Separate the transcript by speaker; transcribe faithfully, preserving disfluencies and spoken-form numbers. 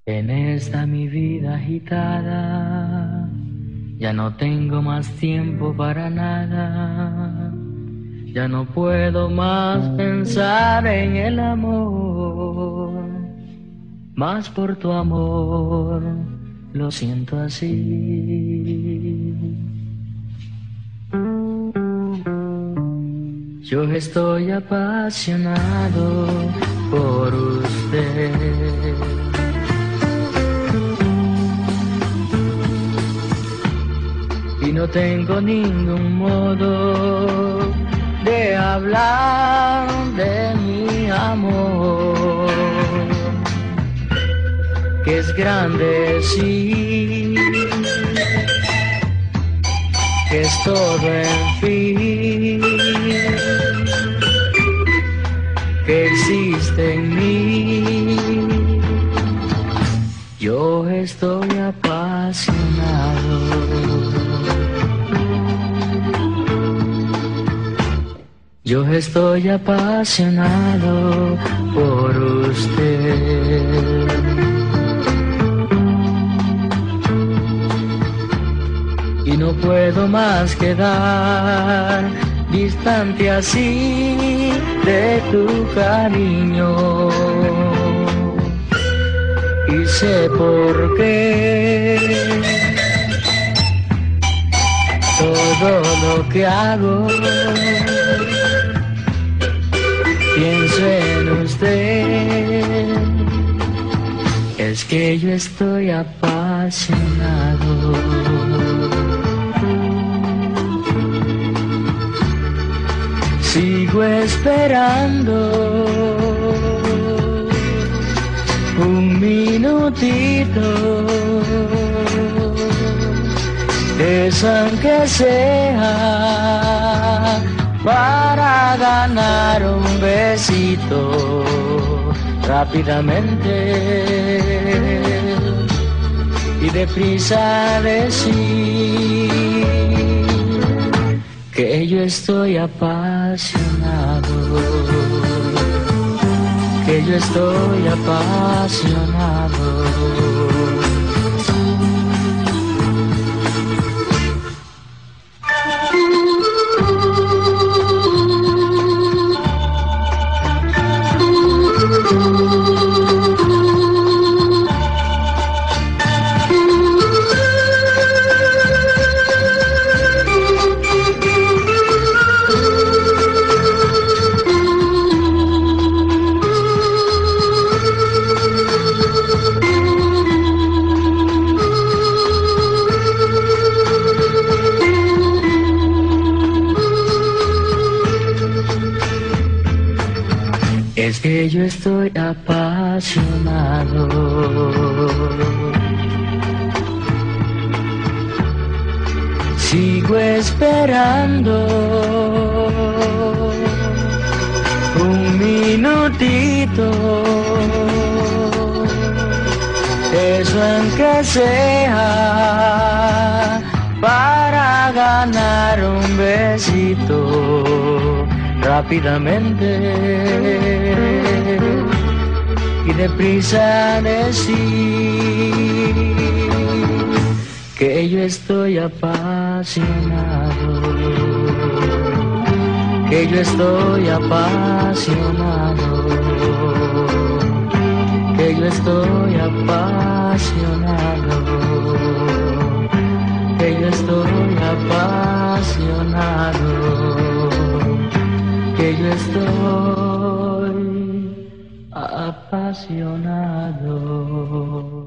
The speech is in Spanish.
Speaker 1: En esta mi vida agitada, ya no tengo más tiempo para nada. Ya no puedo más pensar en el amor, más por tu amor lo siento así. Yo estoy apasionado por usted. Y no tengo ningún modo de hablar de mi amor, que es grande, sí, que es todo en fin, que existe en mí. Yo estoy apasionado. Yo estoy apasionado por usted. Y no puedo más quedar distante así de tu cariño. Y sé por qué todo lo que hago pienso en usted. Es que yo estoy apasionado. Sigo esperando un minutito, eso aunque sea para ganar un besito rápidamente y deprisa decir que yo estoy apasionado, que yo estoy apasionado. Es que yo estoy apasionado. Sigo esperando un minutito, eso aunque sea para ganar un besito rápidamente y deprisa decir que yo estoy apasionado, que yo estoy apasionado, que yo estoy apasionado, que yo estoy apasionado, que yo estoy apasionado.